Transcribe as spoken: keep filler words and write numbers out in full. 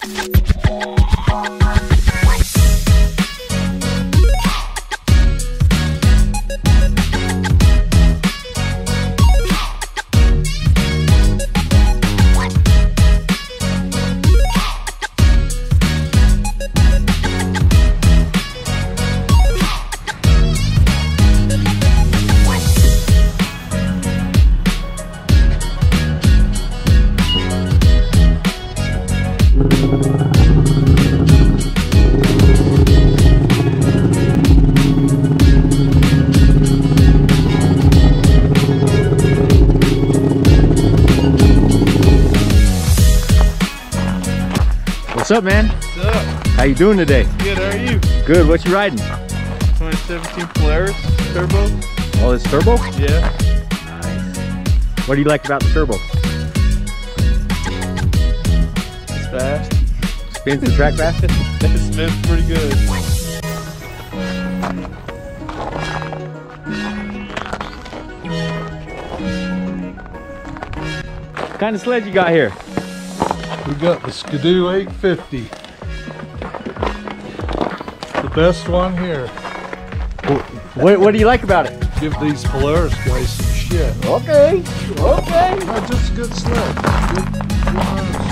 What's up, man? What's up? How you doing today? Good, how are you? Good, what you riding? twenty seventeen Polaris Turbo. Oh, it's turbo? Yeah. Nice. What do you like about the turbo? It's fast. Spins the track fast? It spins pretty good. What kind of sled you got here? We got the Skidoo eight fifty. The best one here. What, what do you like about it? Give these Polaris guys some shit. Okay, okay. No, just a good sled. Good, good